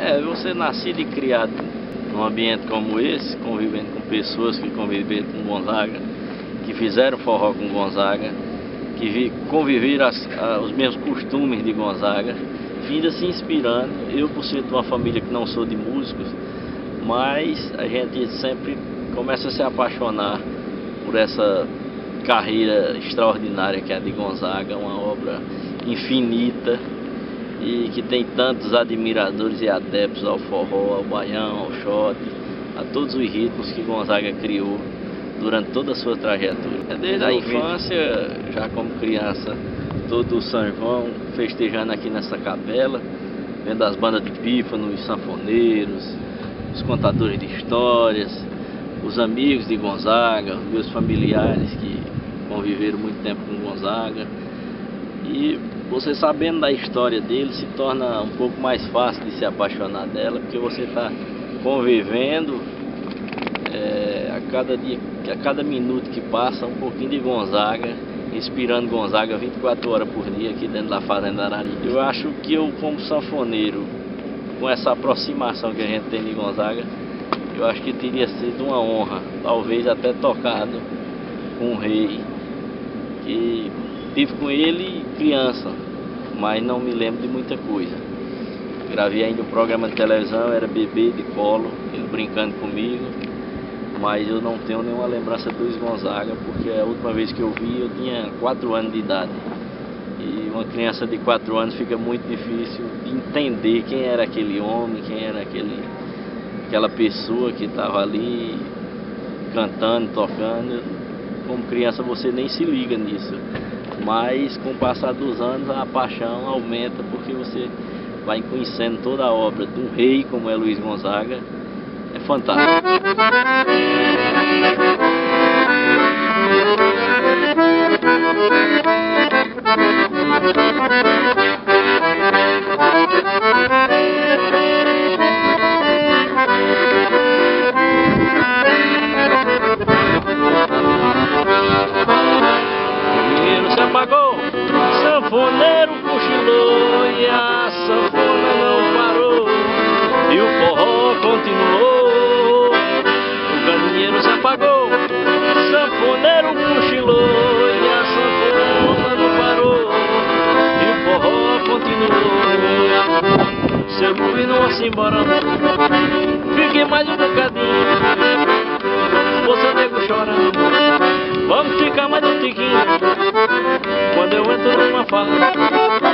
Você nascido e criado num ambiente como esse, convivendo com pessoas que conviveram com Gonzaga, que fizeram forró com Gonzaga, que conviveram os mesmos costumes de Gonzaga, ainda se inspirando. Eu, por ser de uma família que não sou de músicos, mas a gente sempre começa a se apaixonar por essa carreira extraordinária que é a de Gonzaga, uma obra infinita e que tem tantos admiradores e adeptos ao forró, ao baião, ao shot, a todos os ritmos que Gonzaga criou durante toda a sua trajetória. Desde a infância, já como criança, todo o São João festejando aqui nessa capela, vendo as bandas de pífano, os sanfoneiros, os contadores de histórias, os amigos de Gonzaga, os meus familiares que conviveram muito tempo com Gonzaga. E você sabendo da história dele, se torna um pouco mais fácil de se apaixonar dela, porque você está convivendo a cada minuto que passa um pouquinho de Gonzaga, inspirando Gonzaga 24 horas por dia aqui dentro da Fazenda Arari. Eu acho que eu, como sanfoneiro, com essa aproximação que a gente tem de Gonzaga, eu acho que teria sido uma honra, talvez até tocado com um rei, que tive com ele criança, mas não me lembro de muita coisa. Gravei ainda um programa de televisão, era bebê de colo, ele brincando comigo, mas eu não tenho nenhuma lembrança do Luiz Gonzaga, porque a última vez que eu vi eu tinha 4 anos de idade. E uma criança de 4 anos fica muito difícil de entender quem era aquele homem, quem era aquela pessoa que estava ali cantando, tocando. Como criança você nem se liga nisso, mas com o passar dos anos a paixão aumenta, porque você vai conhecendo toda a obra de um rei como é Luiz Gonzaga. É fantástico. Apagou, sanfoneiro cochilou e a sanfona não parou, e o forró continuou. O galinheiro se apagou, sanfoneiro cochilou e a sanfona não parou, e o forró continuou. Seu Luiz não vai-se embora, fique mais um bocadinho, você nego chorando, vamos ficar mais um tiquinho. Quando eu entro numa fala